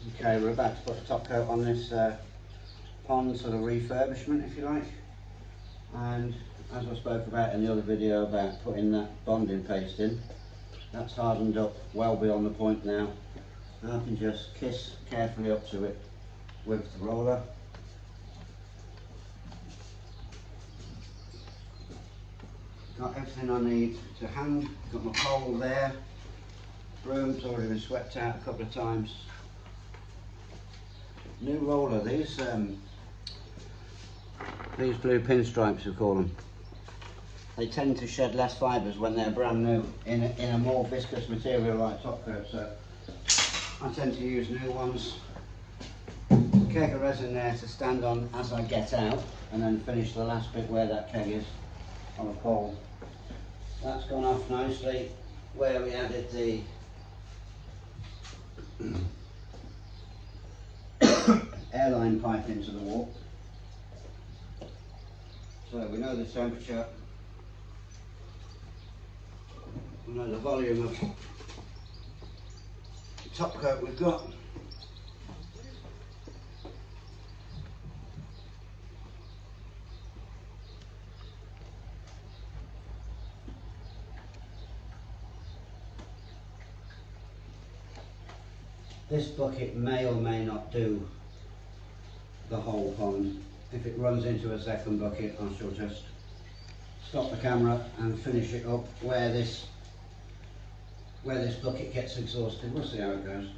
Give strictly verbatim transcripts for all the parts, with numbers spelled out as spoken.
Okay, we're about to put a top coat on this uh, pond, sort of refurbishment if you like, and as I spoke about in the other video about putting that bonding paste in, that's hardened up well beyond the point now. I can just kiss carefully up to it with the roller. Got everything I need to hand, got my pole there, broom's already been swept out a couple of times. New roller, these um, these blue pinstripes we call them, they tend to shed less fibres when they're brand new in a, in a more viscous material like top coat, so I tend to use new ones. Keg of resin there to stand on as I get out, and then finish the last bit where that keg is on a pole. That's gone off nicely where we added the airline pipe into the wall. So we know the temperature, we know the volume of the top coat we've got. This bucket may or may not do the whole pond. If it runs into a second bucket, I shall just stop the camera and finish it up where this where this bucket gets exhausted. We'll see how it goes.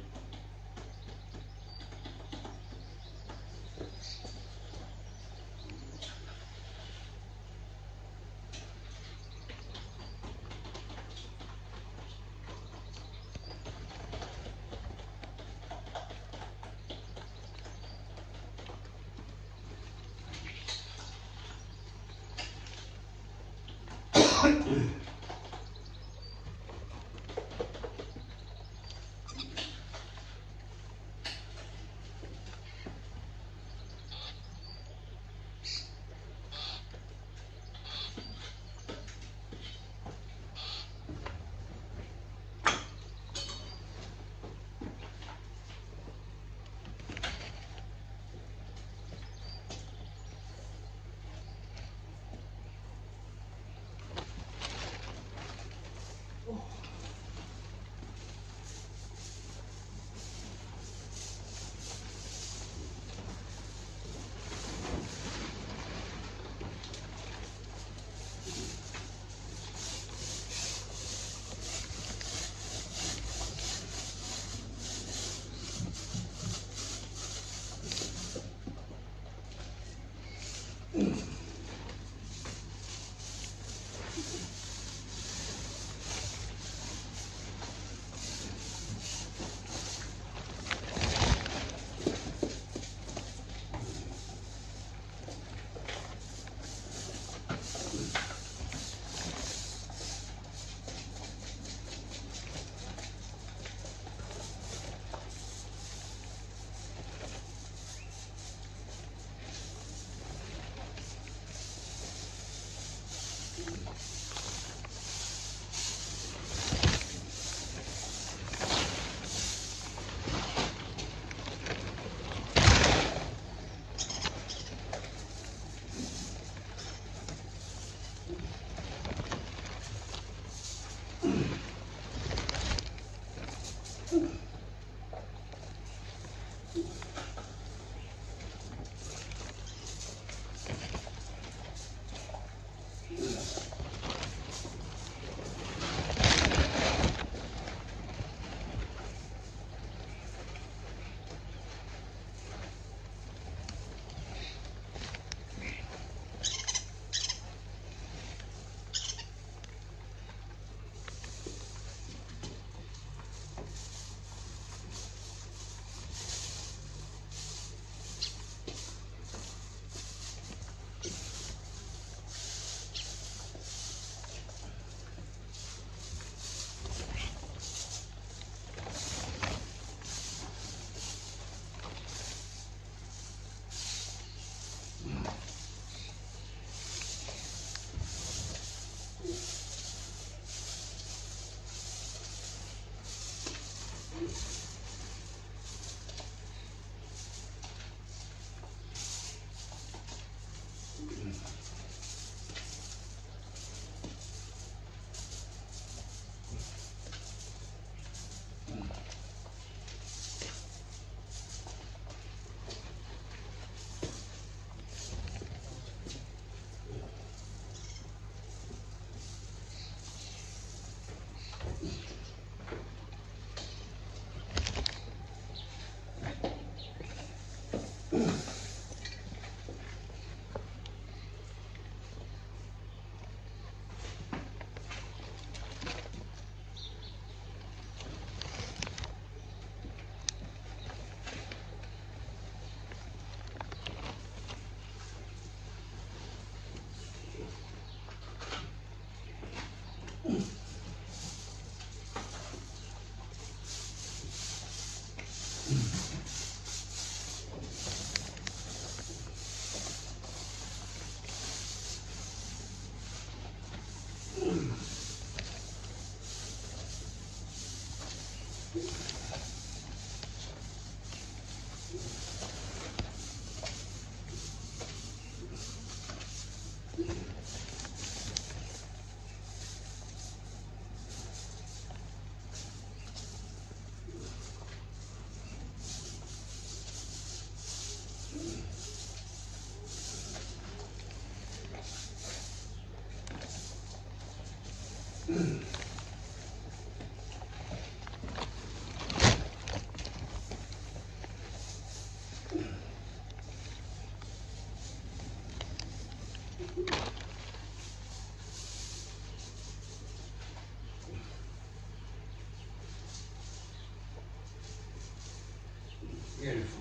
Beautiful.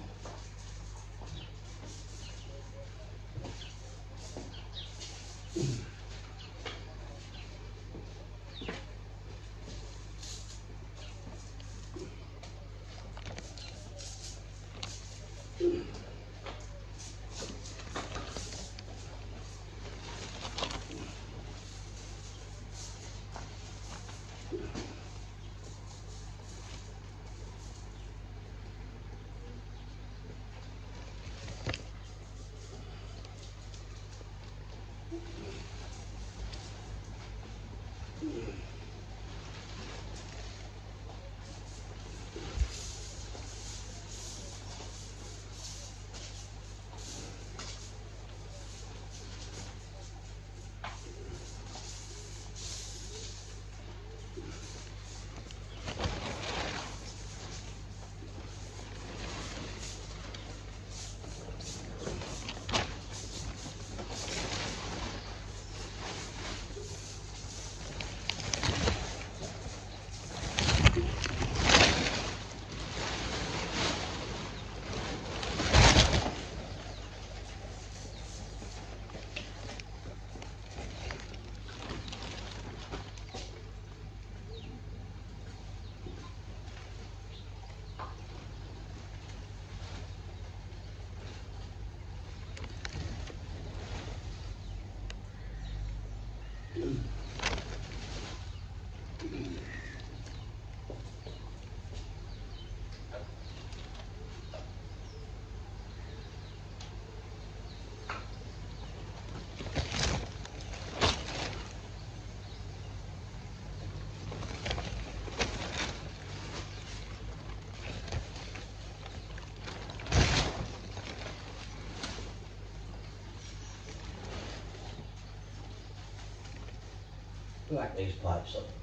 Black these pipes up.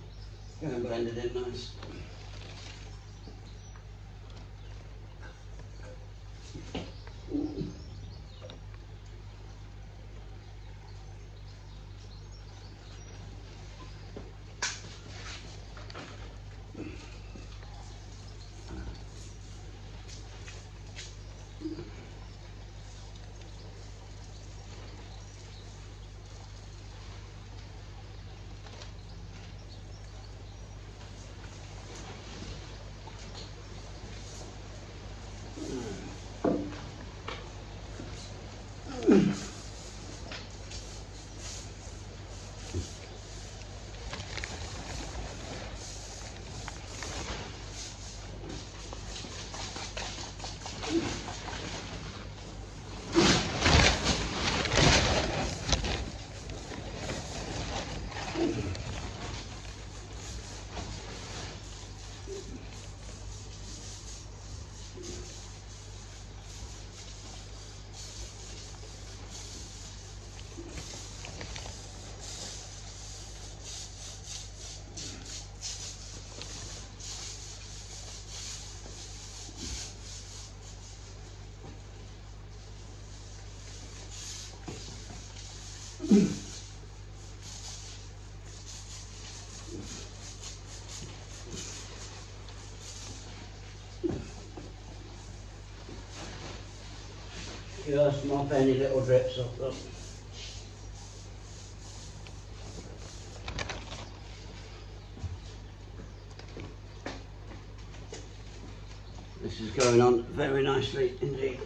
Get them blended in nice. Just mop any little drips off them. This is going on very nicely indeed.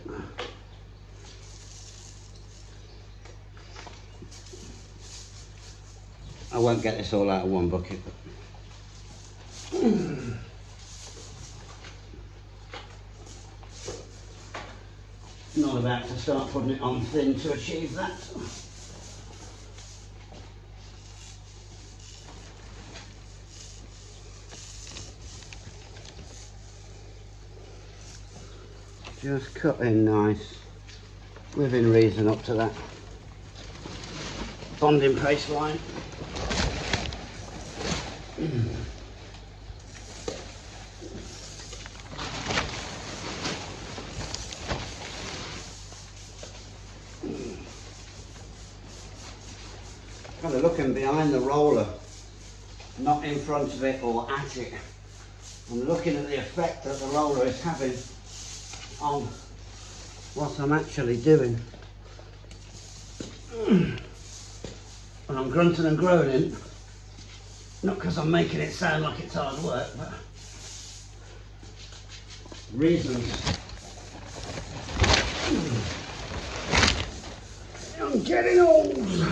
I won't get this all out of one bucket, but not about to start putting it on thin to achieve that. Just cut in nice, within reason up to that bonding paste line. Kind of looking behind the roller, not in front of it or at it. I'm looking at the effect that the roller is having on what I'm actually doing. And I'm grunting and groaning, not because I'm making it sound like it's hard work, but reasons. I'm getting old.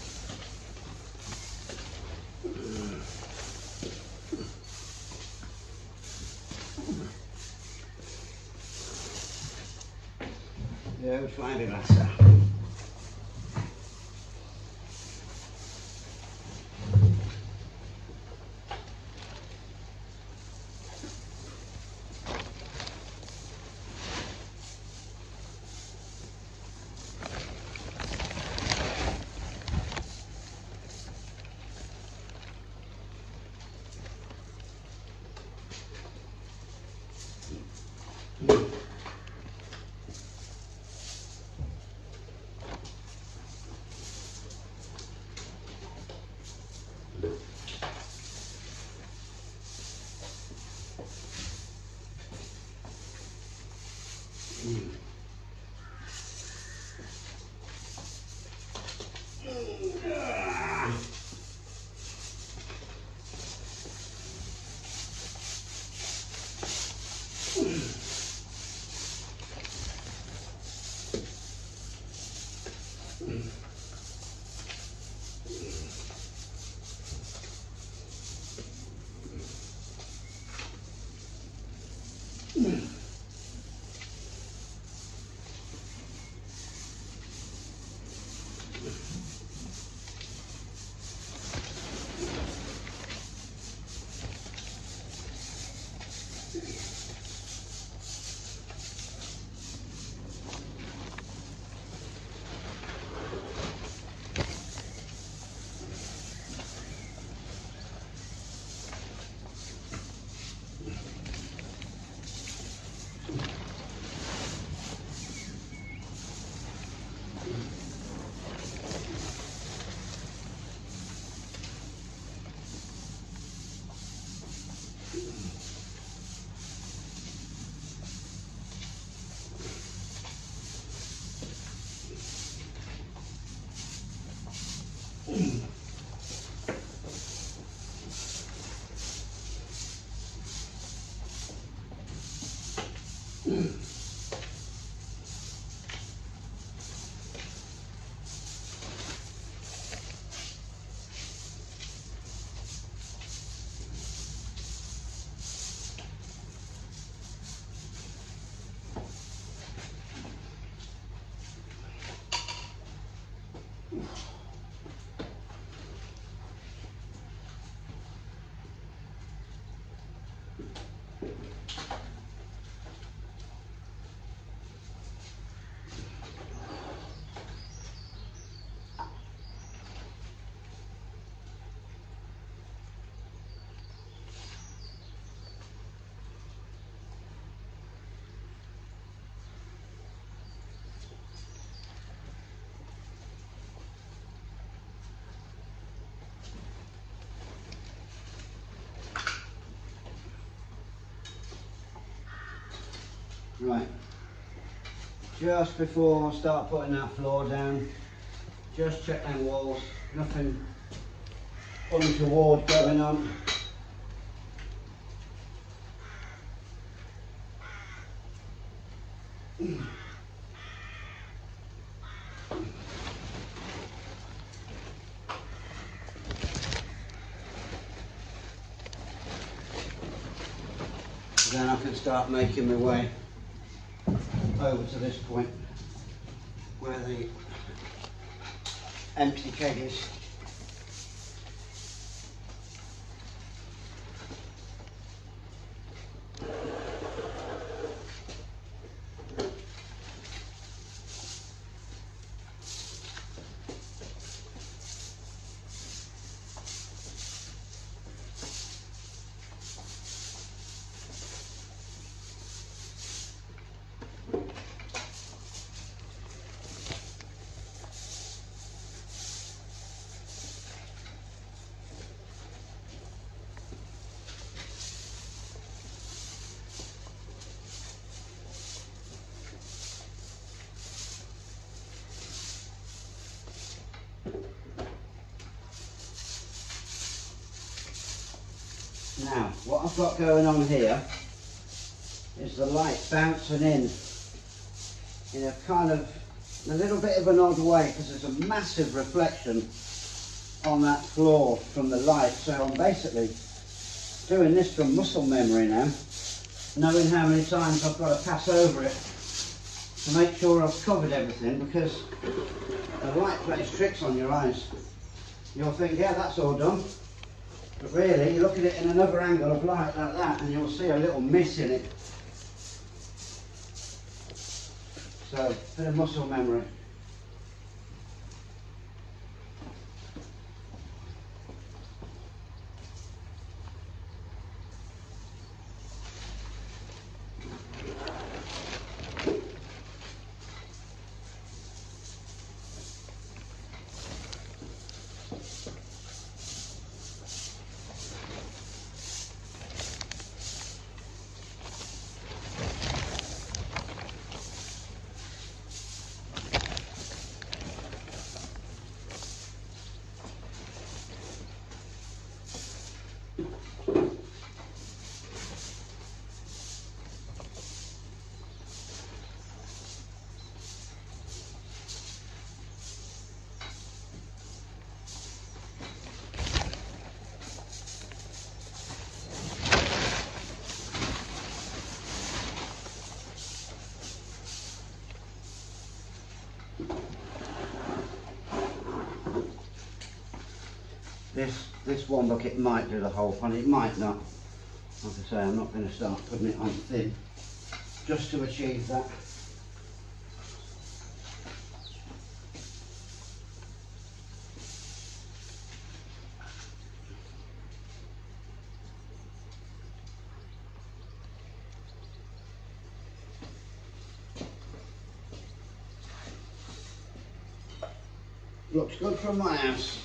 Yeah, we'll find it later. Right, just before I start putting that floor down, just check them walls, nothing untoward going on. Then I can start making my way over to this point where the empty keg is. Now, what I've got going on here is the light bouncing in in a kind of a little bit of an odd way, because there's a massive reflection on that floor from the light. So I'm basically doing this from muscle memory now, knowing how many times I've got to pass over it to make sure I've covered everything, because the light plays tricks on your eyes. You'll think, yeah, that's all done. But really, you look at it in another angle of light like that and you'll see a little miss in it. So, bit of muscle memory. This, this one bucket might do the whole pan, it might not. Like I say, I'm not going to start putting it on thin just to achieve that. Looks good from my house.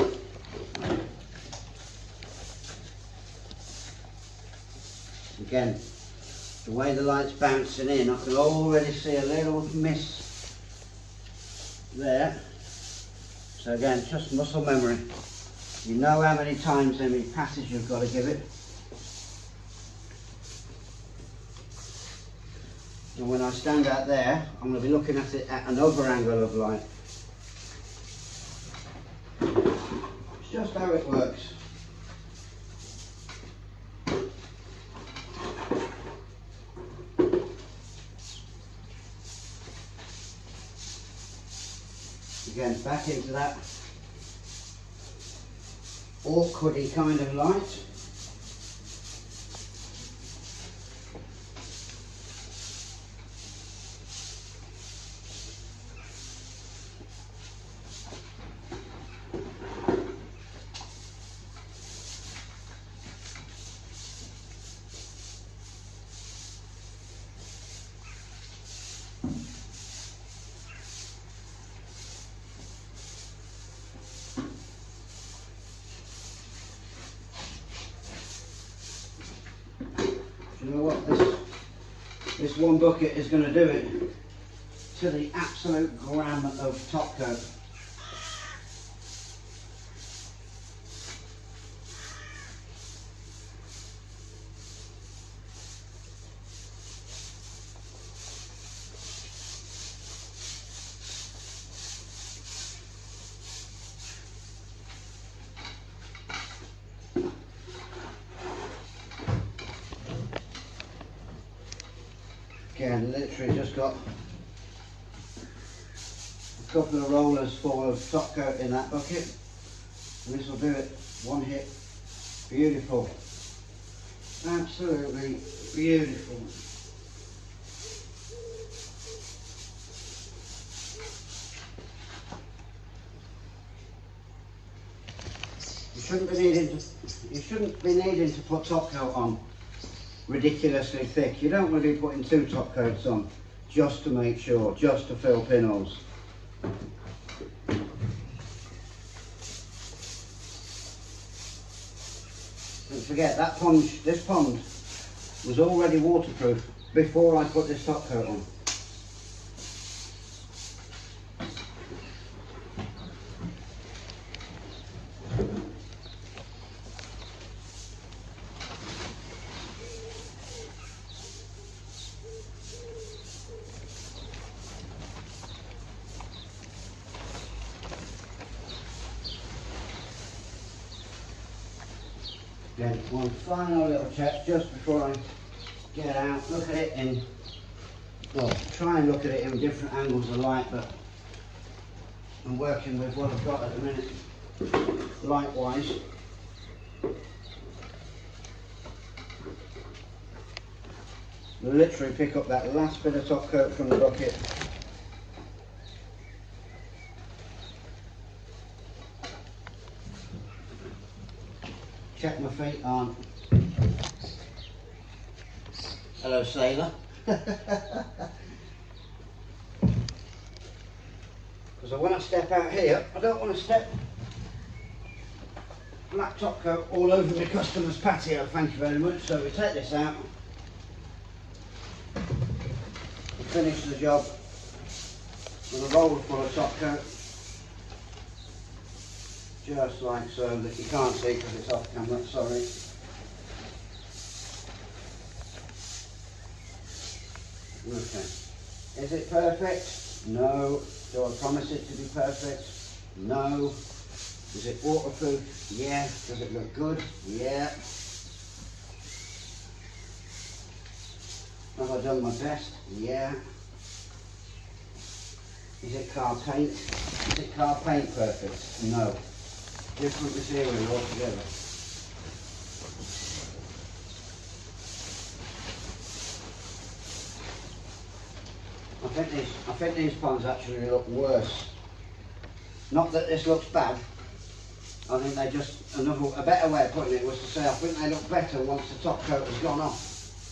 Again, the way the light's bouncing in, I can already see a little miss there. So again, just muscle memory. You know how many times, how many passes you've got to give it. And when I stand out there, I'm going to be looking at it at another angle of light. It's just how it works. Again, back into that awkwardy kind of light. You know what, this, this one bucket is going to do it to the absolute gram of top coat. Again, literally just got a couple of rollers full of top coat in that bucket, and this will do it. One hit. Beautiful. Absolutely beautiful. You shouldn't be needing to you shouldn't be needing to put top coat on ridiculously thick. You don't want to be putting two top coats on just to make sure, just to fill pinholes. Don't forget that pond, this pond was already waterproof before I put this top coat on. Then one final little check just before I get out. Look at it in, well, try and look at it in different angles of light, but I'm working with what I've got at the minute, light-wise. Literally pick up that last bit of top coat from the bucket. Check my feet aren't. Hello, sailor. Because when I step out here, I don't want to step black top coat all over the customer's patio, thank you very much. So we take this out, we finish the job with a roll full of top coat. Just like so, that you can't see because it's off camera, sorry. Okay. Is it perfect? No. Do I promise it to be perfect? No. Is it waterproof? Yeah. Does it look good? Yeah. Have I done my best? Yeah. Is it car paint? Is it car paint perfect? No. Different material altogether. I think these, I think these ponds actually look worse. Not that this looks bad. I think they just, another, a better way of putting it was to say I think they look better once the top coat has gone off.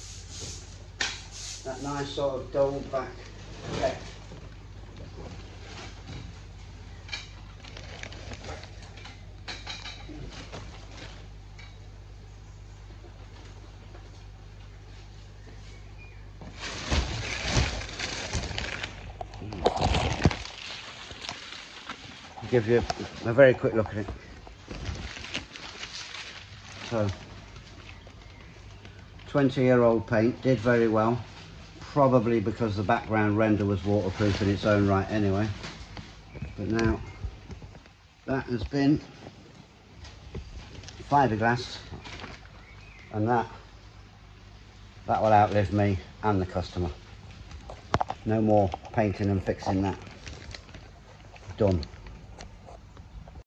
That nice sort of dulled back effect. Give you a, a very quick look at it. So, twenty year old paint, did very well, probably because the background render was waterproof in its own right anyway. But now that has been fiberglass, and that that will outlive me and the customer. No more painting and fixing that. Done.